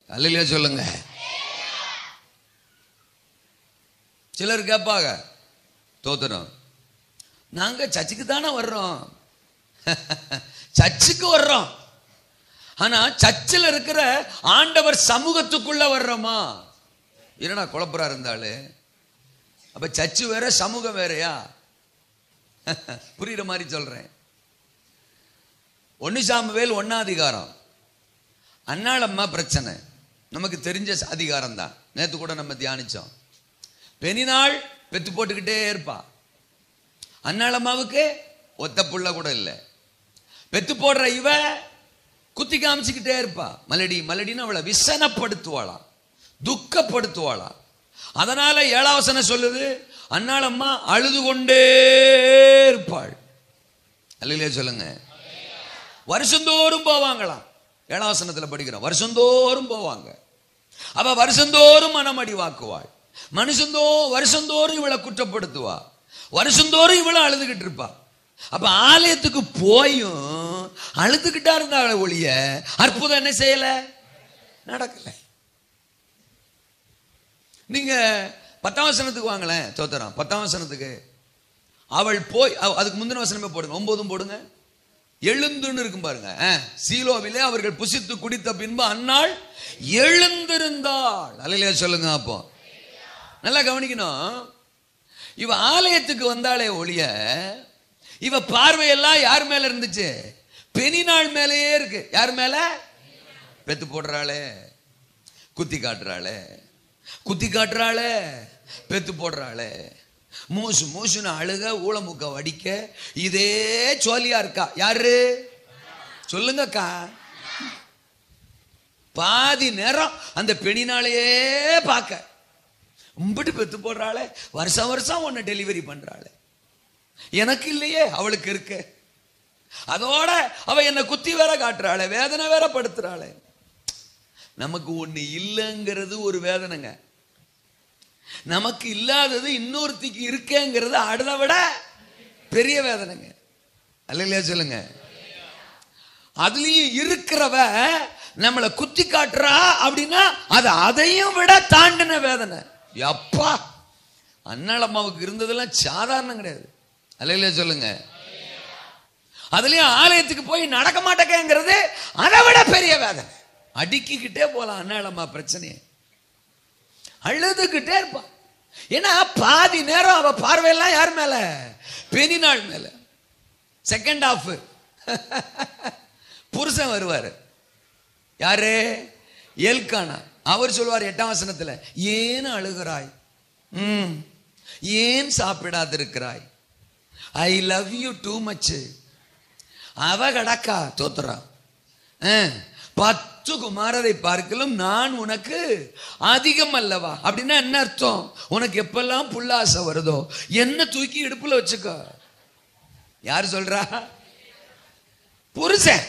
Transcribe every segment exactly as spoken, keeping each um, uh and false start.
அல்லேலூயா சொல்லுங்க. சிலர் கேட்பாங்க, தோத்துறோம், நாங்க சர்ச்சுக்கு தானே வர்றோம். சர்ச்சுக்கு வர்றோம், ஆனா சர்ச்சில் இருக்கிற ஆண்டவர் சமூகத்துக்குள்ள வர்றோமா? என்னடா குழப்பறா இருந்தாலே, அப்ப சர்ச்சு வேற சமூகம் வேறையா? புரியுற மாதிரி சொல்றேன். ஒன்னு சாமுவேல் ஒன்னாம் அதிகாரம், அன்னாளம்மா பிரச்சனை நமக்கு தெரிஞ்ச அதிகாரம் தான். நேத்து கூட நம்ம தியானிச்சோம். பெனினாள் பெத்து போட்டுக்கிட்டே இருப்பா. அன்னாளம்மாவுக்கு ஒத்த புள்ள கூட இல்லை. பெத்து போடுற இவ குத்தி காமிச்சுக்கிட்டே இருப்பா. மலடி மலடின்னு அவளை விசனப்படுத்துவாளா, துக்கப்படுத்துவாளா. அதனால ஏழாவசனம் சொல்லுது, அன்னாளம்மா அழுது கொண்டே இருப்பாள். அல்லேலூயா சொல்லுங்க. வருஷந்தோறும் போவாங்களாம். ஏழாவசனத்துல படிக்கிறோம், வருஷந்தோறும் போவாங்க. அவ வருஷந்தோறும் மனமடி வாக்குவாள். மனுஷந்தோ வருஷந்தோறும் இவளை குற்றப்படுத்துவா. வருஷந்தோறும் இவளை அழுதுகிட்டு இருப்பா. அப்ப ஆலயத்துக்கு போயும் அழுதுகிட்டா இருந்தா ஒழிய அற்புதம் என்ன செய்யல, நடக்கல. நீங்க பத்தாம் வசனத்துக்கு வாங்களேன். தோத்தரம் பத்தாம் வசனத்துக்கு அவள் போய், அதுக்கு முந்தின வசனமே போடுங்க, ஒன்பதும் போடுங்க. எழுந்துன்னு இருக்கும் பாருங்க. சீலோவிலே அவர்கள் புசித்து குடித்த பின்பு அன்னாள் எழுந்திருந்தாள். அல்லேலூயா சொல்லுங்க. அப்போ நல்லா கவனிக்கணும். இவ ஆலயத்துக்கு வந்தாலே ஒழிய இவ பார்வையெல்லாம் யார் மேல இருந்துச்சு? பெனினாள் மேலேயே இருக்கு. யார் மேல? பெத்து போடுறாளே, குத்தி காட்டுறாளே, குத்தி காட்டுறாளே, பெத்து போடுறாளே, மூசு மூசுன்னு அழுக, ஊளமுக்க வடிக்க, இதே சோலியா இருக்கா. யாரு சொல்லுங்கக்கா? பாதி நேரம் அந்த பெண்ணினாலேயே பார்க்க உம்பிட்டு பெத்து போடுறாளே, வருஷம் வருஷம் ஒன்னு டெலிவரி பண்றாளே, எனக்கு இல்லையே அவளுக்கு இருக்கு. அதோட அவ என்ன குத்தி வேற காட்டுறாளே, வேதனை வேற படுத்துறாளே. நமக்கு ஒண்ணு இல்லைங்கிறது ஒரு வேதனைங்க. நமக்கு இல்லாதது இன்னொருத்திக்கு இருக்கேங்கிறது அதை விட பெரிய வேதனைங்க. அல்லேலூயா சொல்லுங்க. அதுலயும் இருக்கிறவ நம்மளை குத்தி காட்டுறா அப்படின்னா அது அதையும் விட தாண்டின வேதனை. அப்பா, அன்னாளம்மாவுக்கு இருந்ததெல்லாம் சாதாரணம் கிடையாது. அல்லேலூயா சொல்லுங்க. அதுலயும் ஆலயத்துக்கு போய் நடக்க மாட்டேங்கிறது அதை விட பெரிய வேதனை. அடிக்கிக்கிட்டே போலாம் அன்னாளம்மா பிரச்சனையை, அழுதுகிட்டே இருப்பா. ஏன்னா பாதி நேரம் அவ பார்வையெல்லாம் யார் மேல? பெனினாள் மேல. செகண்ட் ஹாஃப் புருஷன் வருவாரு. யாரு? எல்கானா. அவர் சொல்வார் எட்டாம் வசனத்துல, ஏன் அழுகிறாய், ம் ஏன் சாப்பிடாதிருக்கிறாய், I love you too much. அவ கடக்கா தோத்துறா, பத்து குமாரரை பார்க்கலும் நான் உனக்கு அதிகம் அல்லவா. அப்படின்னா என்ன அர்த்தம்? உனக்கு எப்பெல்லாம் புல்லாசை வருதோ என்ன தூக்கி இடுப்புல வச்சுக்கோ. யார் சொல்றா? புருஷன்.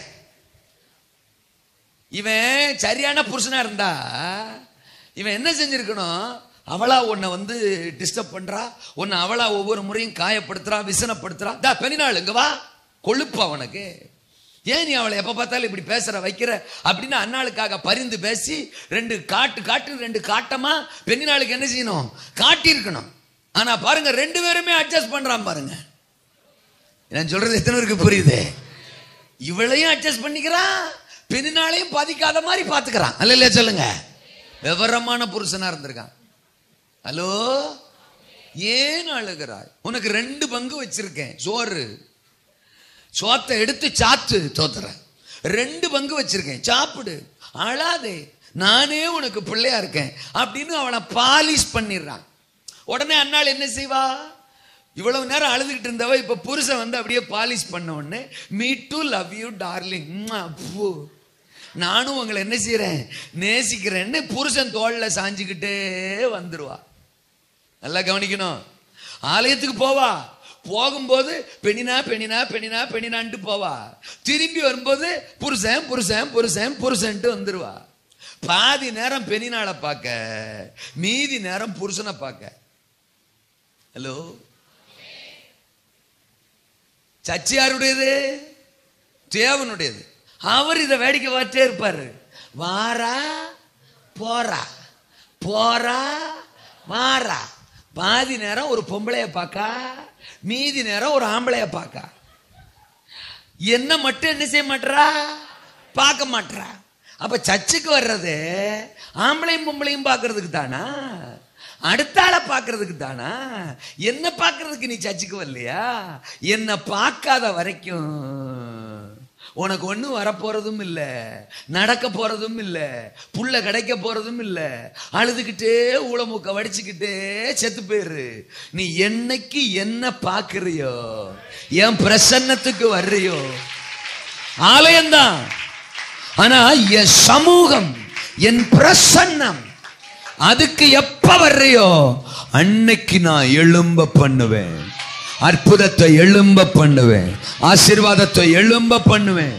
இவன் சரியான புருஷனா இருந்தா இவன் என்ன செஞ்சிருக்கணும்? அவளா உன்னை வந்து டிஸ்டர்ப் பண்றா, உன்னை அவளா ஒவ்வொரு முறையும் காயப்படுத்துறா, விசனப்படுத்துறா. தா பெண்ணினாள் இங்க வா, கொழுப்பா உனக்கு, ஏன் நீ அவளை எப்ப பார்த்தாலும் இப்படி பேசுற வைக்கிற அப்படின்னு அன்னாளுக்காக பரிந்து பேசி ரெண்டு காட்டு காட்டு ரெண்டு காட்டமா பெண்ணினாளுக்கு என்ன செய்யணும்? காட்டியிருக்கணும். ஆனா பாருங்க, ரெண்டு பேருமே அட்ஜஸ்ட் பண்றான் பாருங்க. நான் சொல்றது எத்தனை பேருக்கு புரியுது? இவளையும் அட்ஜஸ்ட் பண்ணிக்கிறான், பெண்ணினாலையும் பாதிக்காத மாதிரி பாத்துக்கிறான். அல்ல சொல்லுங்க. விவரமான புருஷனா இருந்திருக்கான். ஹலோ, ஏன் அழுகிறாய்? உனக்கு ரெண்டு பங்கு வச்சிருக்கேன் சோறு, சோத்தை எடுத்து சாத்து தோத்துற, ரெண்டு பங்கு வச்சிருக்கேன், சாப்பிடு, அழாதே, நானே உனக்கு பிள்ளையா இருக்கேன் அப்படின்னு அவனை பாலிஷ் பண்ணிடுறான். உடனே அன்னாள் என்ன செய்வா? இவ்வளவு நேரம் அழுதுகிட்டு இருந்தவ இப்ப புருஷன் வந்து அப்படியே பாலிஷ் பண்ண உடனே, me too love you darling, நானும் உங்களை என்ன செய்யறேன், நேசிக்கிறேன்னு புருஷன் தோல்ல சாஞ்சுக்கிட்டே வந்துருவா. நல்லா கவனிக்கணும். ஆலயத்துக்கு போவா, போகும்போது பெண்ணினா பெண்ணினா பெண்ணினா பெண்ணினான்ட்டு போவா, திரும்பி வரும்போது புருஷன் புருஷன் புருஷன் புருஷன்ட்டு வந்துருவா. பாதி நேரம் பெண்ணினாளை பார்க்க, மீதி நேரம் புருஷனை பார்க்க. ஹலோ, சர்ச்சு யாருடையது? தேவனுடையது. அவர் இதை வேடிக்கை பார்த்துட்டே இருப்பாரு. வாரா போறா போறா மாறா. பாதி நேரம் ஒரு பொம்பளைய பார்க்கா, மீதி நேரம் ஒரு ஆம்பளைய பார்க்கா. என்ன மட்டும் என்ன செய்ய மாட்டா, பார்க்க மாட்டா. அப்ப சர்ச்சுக்கு வர்றது ஆம்பளையும் பொம்பளையும் பார்க்கறதுக்கு தானா, அடுத்த ஆளை பார்க்கறதுக்கு தானா? என்ன பார்க்கறதுக்கு நீ சர்ச்சுக்கு வரலையா? என்ன பார்க்காத வரைக்கும் உனக்கு ஒன்னும் வரப்போறதும் இல்ல, நடக்க போறதும் இல்ல, புள்ள கிடைக்க போறதும் இல்ல. அழுதுகிட்டே ஊளமூக்க வடிச்சுக்கிட்டே செத்து போயிரு. நீ என்னைக்கு என்ன பார்க்கறியோ, என் பிரசன்னத்துக்கு வர்றியோ, ஆலயம்தான். ஆனா என் சமூகம், என் பிரசன்னம், அதுக்கு எப்ப வர்றியோ அன்னைக்கு நான் எழும்ப பண்ணுவேன், அற்புதத்தை எழும்ப பண்ணுவேன், ஆசீர்வாதத்தை எழும்ப பண்ணுவேன்.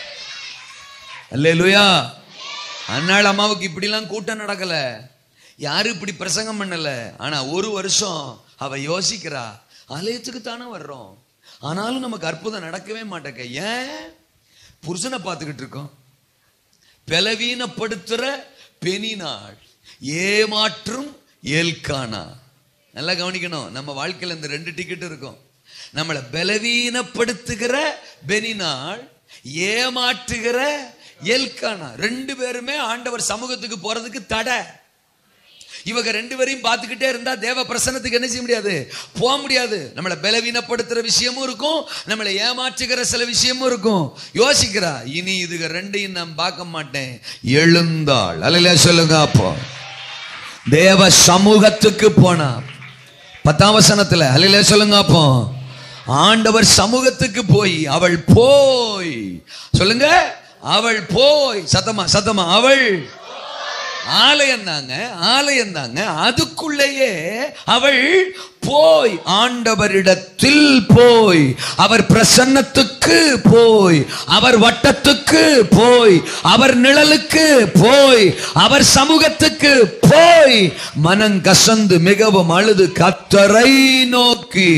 அல்லேலூயா. அன்னாள் அம்மாவுக்கு இப்படிலாம் கூட்டம் நடக்கல, யாரும் இப்படி பிரசங்கம் பண்ணல. ஆனா ஒரு வருஷம் அவ யோசிக்கிறா, ஆலயத்துக்கு தானே வர்றோம், ஆனாலும் நமக்கு அற்புதம் நடக்கவே மாட்டேங்க. ஏன்? புருஷனை பார்த்துக்கிட்டு இருக்கோம். பலவீனப்படுத்துற பெனினாள், ஏமாற்றும் எல்கானா. நல்லா கவனிக்கணும், நம்ம வாழ்க்கையில் இந்த ரெண்டு டிக்கெட் இருக்கும். நம்மளை பலவீனப்படுத்துகிற பெனினாள், ஏமாற்றுகிற எல்கானா. ரெண்டு பேருமே ஆண்டவர் சமூகத்துக்கு போறதுக்கு தடை. இவங்க ரெண்டு பேரையும் பார்த்துக்கிட்டே இருந்தா தேவ பிரசன்னத்துக்கு என்ன செய்ய முடியாது, போக முடியாது. நம்மளை பலவீனப்படுத்துற விஷயமும் இருக்கும், நம்மளை ஏமாற்றுகிற சில விஷயமும் இருக்கும். யோசிக்கிறா, இனி இதுக ரெண்டையும் நான் பார்க்க மாட்டேன். எழுந்தாள். அல்லேலூயா சொல்லுங்க. அப்போ தேவ சமூகத்துக்கு போனா, பத்தாம் வசனத்துல அல்லேலூயா சொல்லுங்க. அப்போ ஆண்டவர் சமூகத்துக்கு போய், அவள் போய் சொல்லுங்க, அவள் போய், சத்தமா சத்தமா, அவள் ஆலயம் தாங்க, ஆலயம் தாங்க. அதுக்குள்ளேயே அவள் போய், ஆண்டவரிடத்தில் போய், அவர் பிரசன்னத்துக்கு போய், அவர் வட்டத்துக்கு போய், அவர் நிழலுக்கு போய், அவர் சமூகத்துக்கு போய், மனங்கசந்து மிகவும் அழுது கர்த்தரை நோக்கி,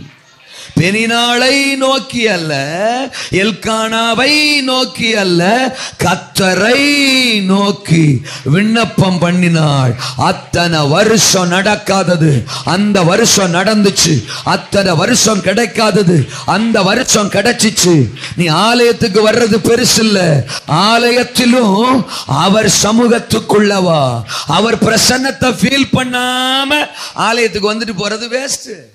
பெனினாளை நோக்கி அல்ல, எல்கானாவை நோக்கி அல்ல, கர்த்தரை நோக்கி விண்ணப்பம் பண்ணினாள். அத்தனை வருஷம் நடக்காதது அந்த வருஷம் நடந்துச்சு, அத்தனை வருஷம் கிடைக்காதது அந்த வருஷம் கிடைச்சிச்சு. நீ ஆலயத்துக்கு வர்றது பெருசு இல்ல, ஆலயத்திலும் அவர் சமூகத்துக்குள்ளவா, அவர் பிரசன்னத்தை ஃபீல் பண்ணாம ஆலயத்துக்கு வந்துட்டு போறது வேஸ்ட்.